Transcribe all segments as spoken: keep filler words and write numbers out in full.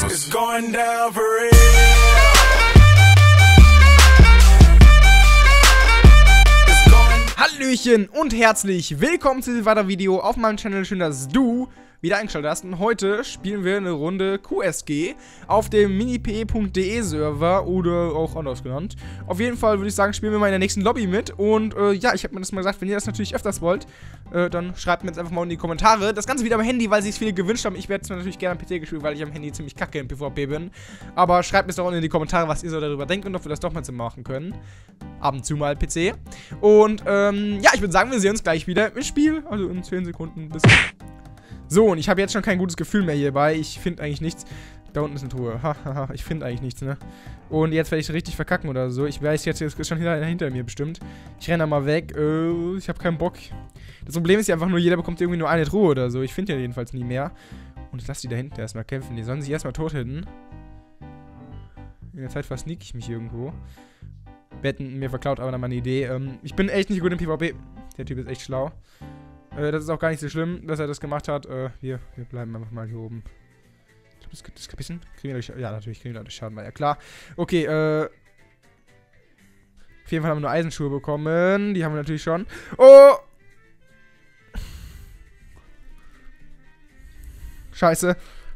It's going down for real. Hallöchen und herzlich willkommen zu diesem weiteren Video auf meinem Channel. Schön, dass du wieder eingeschaltet hast. Und heute spielen wir eine Runde Q S G auf dem minipe punkt de Server oder auch anders genannt. Auf jeden Fall würde ich sagen, spielen wir mal in der nächsten Lobby mit. Und äh, ja, ich habe mir das mal gesagt, wenn ihr das natürlich öfters wollt, äh, dann schreibt mir jetzt einfach mal in die Kommentare. Das Ganze wieder am Handy, weil sich viele gewünscht haben. Ich werde es natürlich gerne am P C gespielt, weil ich am Handy ziemlich kacke im PvP bin. Aber schreibt mir doch unten in die Kommentare, was ihr so darüber denkt und ob wir das doch mal so machen können. Ab und zu mal P C. Und ähm, ja, ich würde sagen, wir sehen uns gleich wieder im Spiel. Also in zehn Sekunden bis... So, und ich habe jetzt schon kein gutes Gefühl mehr hierbei. Ich finde eigentlich nichts. Da unten ist eine Truhe. Hahaha, ich finde eigentlich nichts, ne? Und jetzt werde ich richtig verkacken oder so. Ich weiß jetzt, jetzt ist schon hinter, hinter mir bestimmt. Ich renne da mal weg. Äh, ich habe keinen Bock. Das Problem ist ja einfach nur, jeder bekommt irgendwie nur eine Truhe oder so. Ich finde ja jedenfalls nie mehr. Und ich lasse die da hinten erstmal kämpfen. Die sollen sich erstmal tot hitten. In der Zeit versneak ich mich irgendwo. Betten mir verklaut aber dann meine Idee. Ähm, ich bin echt nicht gut im PvP. Der Typ ist echt schlau. Äh, das ist auch gar nicht so schlimm, dass er das gemacht hat. Äh, wir, wir bleiben einfach mal hier oben. Ich glaube, das, das Kapissen. Kriegen wir durch, ja, natürlich kriegen wir dadurch Schaden, war ja klar. Okay, äh. Auf jeden Fall haben wir nur Eisenschuhe bekommen. Die haben wir natürlich schon. Oh! Scheiße.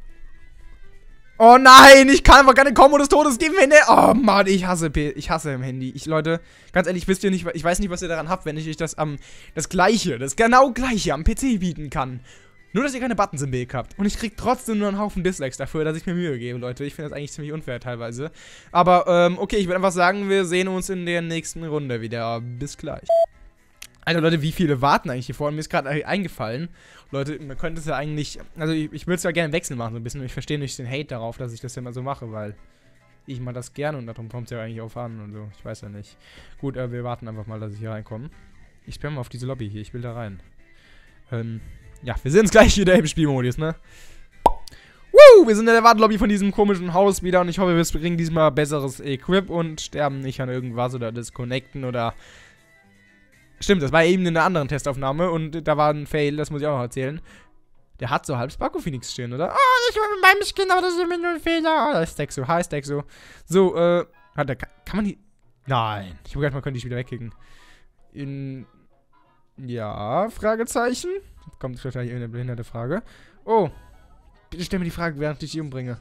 Oh nein, ich kann einfach keine Kombo des Todes geben, wenn der... Oh Mann, ich hasse P ich hasse im Handy. Ich, Leute, ganz ehrlich, wisst ihr nicht, ich weiß nicht, was ihr daran habt, wenn ich euch das am... das Gleiche, das genau Gleiche am P C bieten kann. Nur, dass ihr keine Buttons im Weg habt. Und ich krieg trotzdem nur einen Haufen Dislikes dafür, dass ich mir Mühe gebe, Leute. Ich finde das eigentlich ziemlich unfair teilweise. Aber, ähm, okay, ich würde einfach sagen, wir sehen uns in der nächsten Runde wieder. Bis gleich. Alter, Leute, wie viele warten eigentlich hier vorne? Mir ist gerade eingefallen. Leute, man könnte es ja eigentlich... Also, ich, ich würde es ja gerne Wechsel machen, so ein bisschen. Ich verstehe nicht den Hate darauf, dass ich das ja immer so mache, weil ich mal das gerne und darum kommt es ja eigentlich auch an und so. Ich weiß ja nicht. Gut, äh, wir warten einfach mal, dass ich hier reinkomme. Ich spam mal auf diese Lobby hier. Ich will da rein. Ähm, ja, wir sehen uns gleich wieder im Spielmodus, ne? Woo! Wir sind in der Wartelobby von diesem komischen Haus wieder und ich hoffe, wir bringen diesmal besseres Equip und sterben nicht an irgendwas oder disconnecten oder... Stimmt, das war eben in einer anderen Testaufnahme und da war ein Fail, das muss ich auch noch erzählen. Der hat so halb Sparko Phoenix stehen, oder? Ah, oh, ich war mit meinem Skin, aber das ist immer nur ein Fehler. Oh, da ist Stexo, hi Stexo. So, äh, hat der, kann man die... Nein, ich habe gedacht, man könnte die wieder wegkicken. In... Ja, Fragezeichen. Kommt wahrscheinlich irgendeine behinderte Frage. Oh, bitte stell mir die Frage, während ich dich umbringe.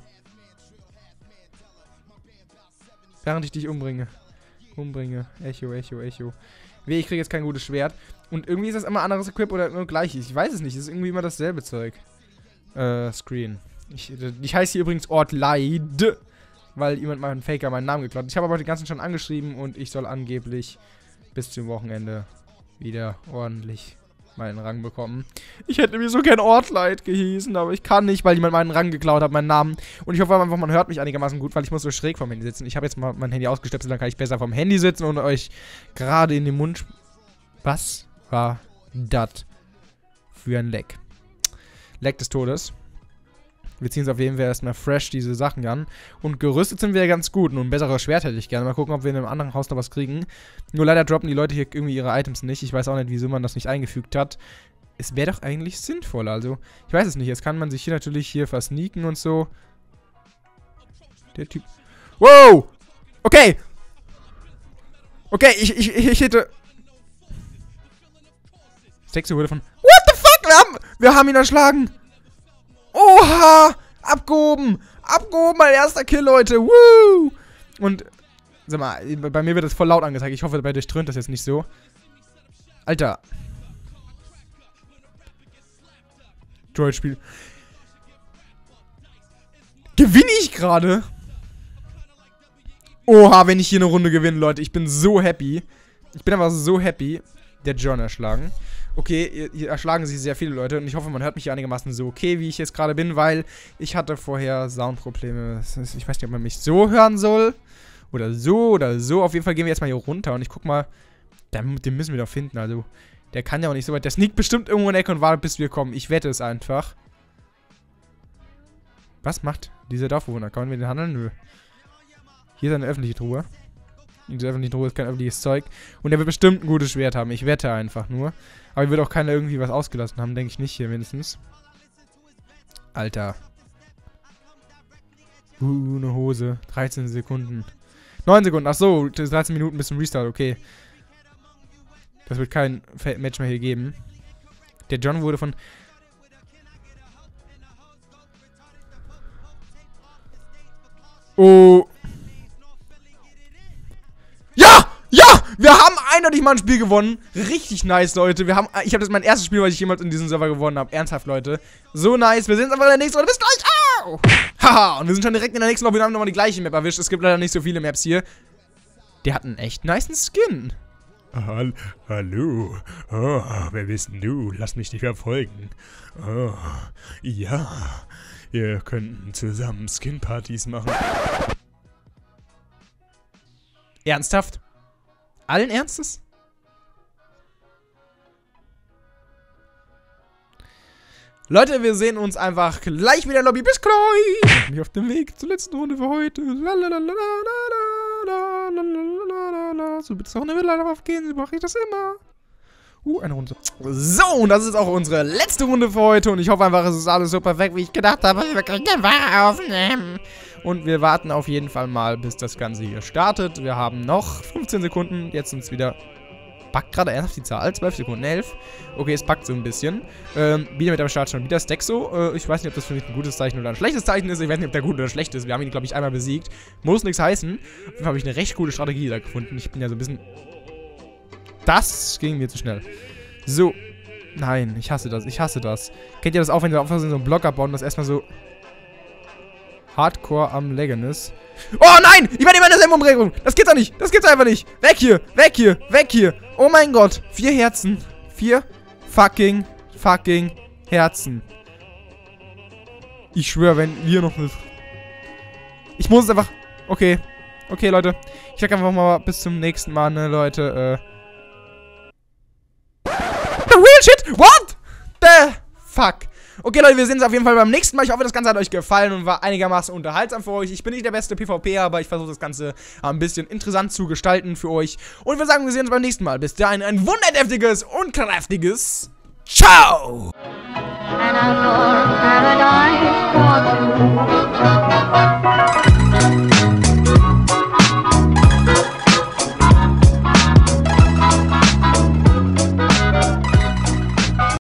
Während ich dich umbringe. Umbringe. Echo, Echo, Echo. Weh, ich kriege jetzt kein gutes Schwert. Und irgendwie ist das immer anderes Equip oder nur gleiches. Ich weiß es nicht. Es ist irgendwie immer dasselbe Zeug. Äh, Screen. Ich, ich heiße hier übrigens Ort Leid, weil jemand mal einen Faker meinen Namen geklaut hat. Ich habe aber die ganzen schon angeschrieben und ich soll angeblich bis zum Wochenende wieder ordentlich meinen Rang bekommen. Ich hätte mir so gern Ortleid gehießen, aber ich kann nicht, weil jemand meinen Rang geklaut hat, meinen Namen. Und ich hoffe einfach, man hört mich einigermaßen gut, weil ich muss so schräg vom Handy sitzen. Ich habe jetzt mal mein Handy ausgestöpselt, dann kann ich besser vom Handy sitzen und euch gerade in den Mund... Was war das für ein Leck? Leck des Todes. Wir ziehen uns auf jeden Fall erstmal fresh diese Sachen an. Und gerüstet sind wir ja ganz gut. Nur ein besseres Schwert hätte ich gerne. Mal gucken, ob wir in einem anderen Haus noch was kriegen. Nur leider droppen die Leute hier irgendwie ihre Items nicht. Ich weiß auch nicht, wieso man das nicht eingefügt hat. Es wäre doch eigentlich sinnvoll. Also, ich weiß es nicht. Jetzt kann man sich hier natürlich hier versneaken und so. Der Typ... Wow! Okay! Okay, ich, ich, ich, ich hätte... Stexo wurde von... What the fuck? Wir haben, wir haben ihn erschlagen! Oha! Abgehoben! Abgehoben, mein erster Kill, Leute! Woo! Und, sag mal, bei mir wird das voll laut angezeigt. Ich hoffe, bei dir strömt das jetzt nicht so. Alter. Droid-Spiel. Gewinne ich gerade? Oha, wenn ich hier eine Runde gewinne, Leute. Ich bin so happy. Ich bin einfach so happy. Der John erschlagen. Okay, hier erschlagen sich sehr viele Leute und ich hoffe, man hört mich hier einigermaßen so okay, wie ich jetzt gerade bin, weil ich hatte vorher Soundprobleme. Ich weiß nicht, ob man mich so hören soll oder so oder so. Auf jeden Fall gehen wir jetzt mal hier runter und ich guck mal, den müssen wir doch finden, also der kann ja auch nicht so weit. Der sneakt bestimmt irgendwo in der Ecke und wartet, bis wir kommen. Ich wette es einfach. Was macht dieser Dorfbewohner? Kann man mit den handeln? Nö. Hier ist eine öffentliche Truhe. Diese öffentliche Truhe ist kein öffentliches Zeug. Und der wird bestimmt ein gutes Schwert haben. Ich wette einfach nur. Aber hier wird auch keiner irgendwie was ausgelassen haben, denke ich nicht hier mindestens. Alter. Uh, eine Hose. dreizehn Sekunden. neun Sekunden. Ach so, dreizehn Minuten bis zum Restart. Okay. Das wird kein Match mehr hier geben. Der John wurde von... Oh. Ja! Ja! Wir haben eindeutig mal ein Spiel gewonnen. Richtig nice, Leute. Wir haben, ich habe das mein erstes Spiel, was ich jemals in diesem Server gewonnen habe. Ernsthaft, Leute. So nice. Wir sehen uns einfach in der nächsten Runde. Bis gleich. Au! Haha. Und wir sind schon direkt in der nächsten Lobby. Wir haben nochmal die gleiche Map erwischt. Es gibt leider nicht so viele Maps hier. Der hat einen echt nicen Skin. Hall Hallo. Oh, wer bist denn du? Lass mich dich verfolgen. Oh, ja. Wir könnten zusammen Skin-Partys machen. Ernsthaft? Allen Ernstes? Leute, wir sehen uns einfach gleich wieder in der Lobby. Bis gleich! Ich auf dem Weg zur letzten Runde für heute. So, bitte auch eine Welle aufgehen, so mache ich das immer. Uh, eine Runde. So, und das ist auch unsere letzte Runde für heute. Und ich hoffe einfach, es ist alles so perfekt, wie ich gedacht habe. Wir können den Ware aufnehmen. Und wir warten auf jeden Fall mal, bis das Ganze hier startet. Wir haben noch fünfzehn Sekunden. Jetzt sind es wieder... Backt gerade ernsthaft die Zahl. zwölf Sekunden, elf. Okay, es backt so ein bisschen. Ähm, wieder mit am Start schon wieder Stexo. Äh, ich weiß nicht, ob das für mich ein gutes Zeichen oder ein schlechtes Zeichen ist. Ich weiß nicht, ob der gut oder schlecht ist. Wir haben ihn, glaube ich, einmal besiegt. Muss nichts heißen. Auf jeden Fall habe ich eine recht coole Strategie da gefunden. Ich bin ja so ein bisschen... Das ging mir zu schnell. So. Nein, ich hasse das. Ich hasse das. Kennt ihr das auch, wenn ihr auf so einen Block abbauen und das erstmal so... Hardcore am Laggen ist. Oh nein! Ich werde immer in derselben Umdrehung. Das geht doch nicht. Das geht's einfach nicht. Weg hier. Weg hier. Weg hier. Oh mein Gott. Vier Herzen. Vier fucking, fucking Herzen. Ich schwöre, wenn hier noch eine... Ich muss es einfach... Okay. Okay, Leute. Ich sag einfach mal bis zum nächsten Mal, ne, Leute. Äh... The real shit? What? The fuck? Okay, Leute, wir sehen uns auf jeden Fall beim nächsten Mal. Ich hoffe, das Ganze hat euch gefallen und war einigermaßen unterhaltsam für euch. Ich bin nicht der beste PvPer, aber ich versuche das Ganze ein bisschen interessant zu gestalten für euch. Und wir sagen, wir sehen uns beim nächsten Mal. Bis dahin ein wunderheftiges und kräftiges Ciao! And